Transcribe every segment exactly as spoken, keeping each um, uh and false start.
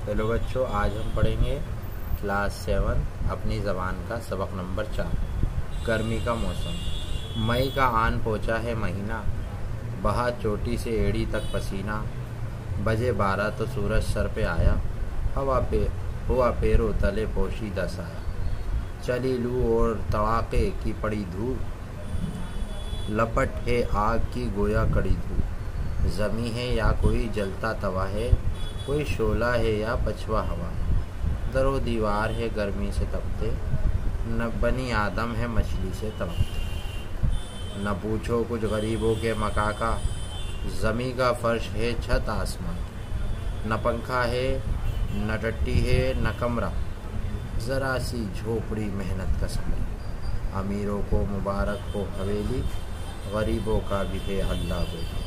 Hello बच्चों, आज हम पढ़ेंगे क्लास सेवन अपनी ज़बान का सबक नंबर चार। गर्मी का मौसम। मई का आन पहुँचा है महीना, बहा चोटी से एड़ी तक पसीना। बजे बारह तो सूरज सर पे आया, हवा पे हुआ पैरों तले पोशीदा साया। चली लू और तड़ाके की पड़ी धूप, लपट है आग की गोया कड़ी धूप। ज़मी है या कोई जलता तवा है, कोई शोला है या पछवा हवा। दरो दीवार है गर्मी से तपते, न बनी आदम है मछली से तड़पते। न पूछो कुछ गरीबों के मका का, ज़मी का फर्श है छत आसमान। न पंखा है न टट्टी है न कमरा, ज़रा सी झोपड़ी मेहनत का समरा। अमीरों को मुबारक हो हवेली, गरीबों का भी है अल्लाह बोली।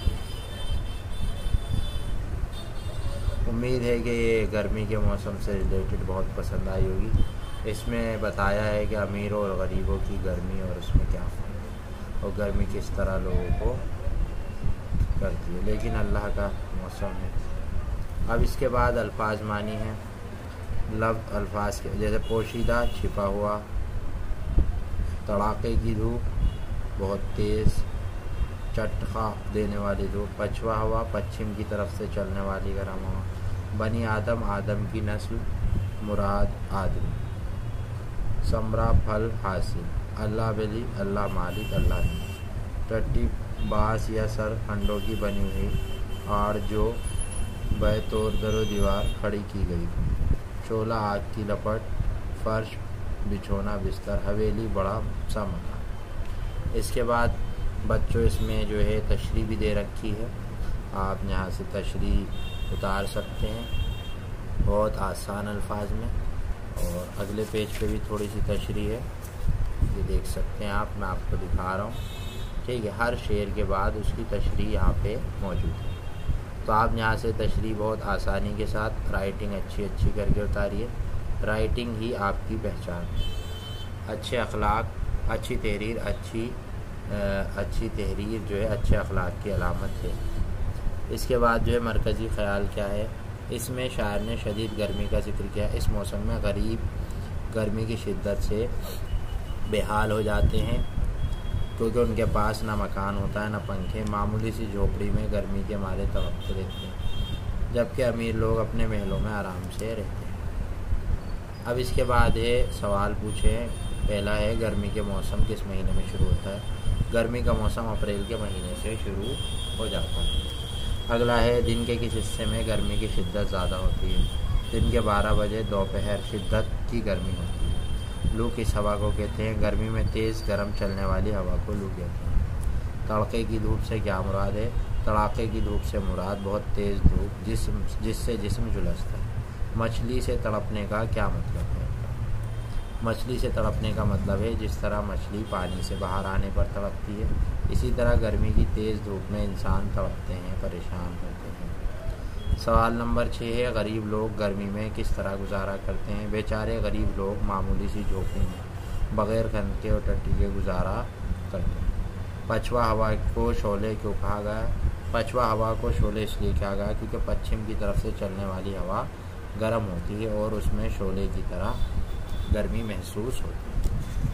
उम्मीद है कि ये गर्मी के मौसम से रिलेटेड बहुत पसंद आई होगी। इसमें बताया है कि अमीरों और गरीबों की गर्मी और उसमें क्या फ़र्क और गर्मी किस तरह लोगों को करती है, लेकिन अल्लाह का मौसम है। अब इसके बाद अल्फाज मानी है। लफ्ज़ अल्फाज के जैसे पोशीदा छिपा हुआ, तड़ाके की धूप बहुत तेज़, चटखा देने वाली धूप, पछवा हवा पश्चिम की तरफ से चलने वाली गर्म हवा। बनी आदम आदम की नस्ल, मुराद आदमी। समरा फल हासिल, अल्लाह वली अल्लाह मालिक अल्लाह नहीं। टट्टी बाँस या सर खंडों की बनी हुई आड़ जो बैतौर दरो दीवार खड़ी की गई। शोला आग की लपट, फर्श बिछोना बिस्तर, हवेली बड़ा सा मकान। इसके बाद बच्चों इसमें जो है तशरीह भी दे रखी है, आप यहाँ से तशरीह उतार सकते हैं बहुत आसान अल्फाज में। और अगले पेज पे भी थोड़ी सी तशरीह है, ये देख सकते हैं आप, मैं आपको दिखा रहा हूँ। ठीक है, हर शेर के बाद उसकी तशरीह यहाँ पे मौजूद है, तो आप यहाँ से तशरीह बहुत आसानी के साथ राइटिंग अच्छी अच्छी करके उतारिए। राइटिंग ही आपकी पहचान है। अच्छे अखलाक, अच्छी तहरीर, अच्छी अच्छी तहरीर जो है अच्छे अखलाक की अलामत है। इसके बाद जो है मरकज़ी ख़याल क्या है, इसमें शायर ने शदीद गर्मी का जिक्र किया। इस मौसम में गरीब गर्मी की शिद्दत से बेहाल हो जाते हैं, क्योंकि उनके पास ना मकान होता है ना पंखे, मामूली सी झोपड़ी में गर्मी के मारे तड़पते रहते हैं, जबकि अमीर लोग अपने महलों में आराम से रहते हैं। अब इसके बाद है सवाल पूछे। पहला है गर्मी के मौसम किस महीने में शुरू होता है। गर्मी का मौसम अप्रैल के महीने से शुरू हो जाता है। अगला है दिन के किस हिस्से में गर्मी की शिद्दत ज़्यादा होती है। दिन के बारह बजे दोपहर शिद्दत की गर्मी होती है। लू किस हवा को कहते हैं। गर्मी में तेज़ गर्म चलने वाली हवा को लू कहते हैं। तड़के की धूप से क्या मुराद है। तड़ाके की धूप से मुराद बहुत तेज़ धूप जिस्म जिससे जिस्म झुलसता है। मछली से तड़पने का क्या मतलब है। मछली से तड़पने का मतलब है जिस तरह मछली पानी से बाहर आने पर तड़पती है, इसी तरह गर्मी की तेज़ धूप में इंसान तड़पते हैं, परेशान होते हैं। सवाल नंबर छः है गरीब लोग गर्मी में किस तरह गुजारा करते हैं। बेचारे गरीब लोग मामूली सी झोपड़ी में बग़ैर खंडे और टट्टी के गुजारा करते हैं। पछवा हवा को शोले क्यों कहा गया। पछवा हवा को शोले इसलिए कहा गया क्योंकि पश्चिम की तरफ से चलने वाली हवा गर्म होती है और उसमें शोले की तरह गर्मी महसूस होती है।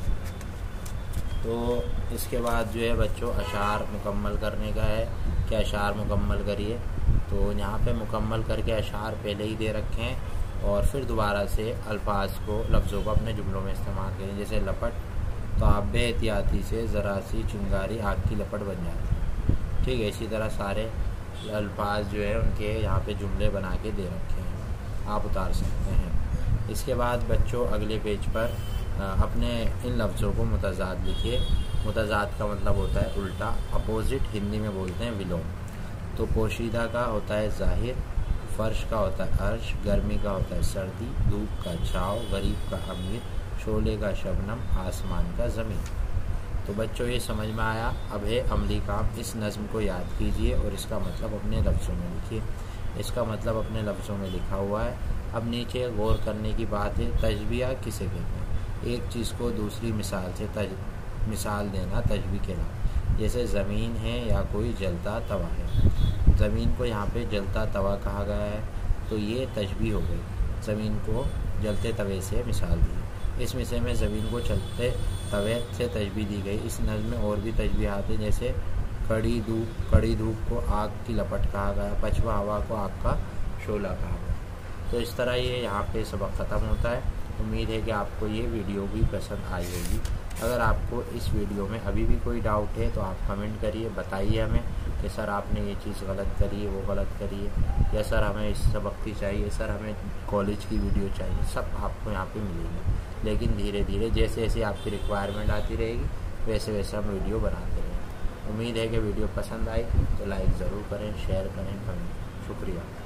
तो इसके बाद जो है बच्चों अशार मुकम्मल करने का है कि अशार मुकम्मल करिए। तो यहाँ पे मुकम्मल करके अशार पहले ही दे रखे हैं और फिर दोबारा से अल्फाज को लफ्ज़ों को अपने जुमलों में इस्तेमाल करें। जैसे लपट, तो आप बेहतियाती से ज़रा सी चिंगारी आग की लपट बन जाती है। ठीक है, इसी तरह सारे अल्फाज जो है उनके यहाँ पे जुमले बना के दे रखे हैं, आप उतार सकते हैं। इसके बाद बच्चों अगले पेज पर अपने इन लफ्ज़ों को मुतज़ाद लिखिए। मुतज़ाद का मतलब होता है उल्टा, अपोजिट हिंदी में बोलते हैं विलोम। तो पोशीदा का होता है ज़ाहिर, फ़र्श का होता है अर्श, गर्मी का होता है सर्दी, धूप का छाँव, गरीब का अमीर, शोले का शबनम, आसमान का ज़मीन। तो बच्चों ये समझ में आया। अब है अमली काम। इस नज़्म को याद कीजिए और इसका मतलब अपने लफ्ज़ों में लिखिए। इसका मतलब अपने लफ्ज़ों में लिखा हुआ है। अब नीचे गौर करने की बात है, तशबीह किसे कहते हैं। एक चीज़ को दूसरी मिसाल से तज मिसाल देना तशबीह कहलाता। जैसे ज़मीन है या कोई जलता तवा है। ज़मीन को यहाँ पे जलता तवा कहा गया है, तो ये तशबीह हो गई, ज़मीन को जलते तवे से मिसाल दी। इस मिसरे में ज़मीन को चलते तवे से तशबीह दी गई। इस नज़्म में और भी तशबीहात हैं, जैसे कड़ी धूप कड़ी धूप को आग की लपट कहा गया, पछवा हवा को आग का शोला कहा गया। तो इस तरह ये यहाँ पे सबक ख़त्म होता है। उम्मीद है कि आपको ये वीडियो भी पसंद आई होगी। अगर आपको इस वीडियो में अभी भी कोई डाउट है तो आप कमेंट करिए, बताइए हमें कि सर आपने ये चीज़ गलत करी है, वो गलत करी है, या सर हमें इस सबक की चाहिए, सर हमें कॉलेज की वीडियो चाहिए। सब आपको यहाँ पे मिलेगी, लेकिन धीरे धीरे जैसे जैसे आपकी रिक्वायरमेंट आती रहेगी वैसे वैसे हम वीडियो बनाते रहेंगे। उम्मीद है कि वीडियो पसंद आई तो लाइक ज़रूर करें, शेयर करें, कमेंट। शुक्रिया।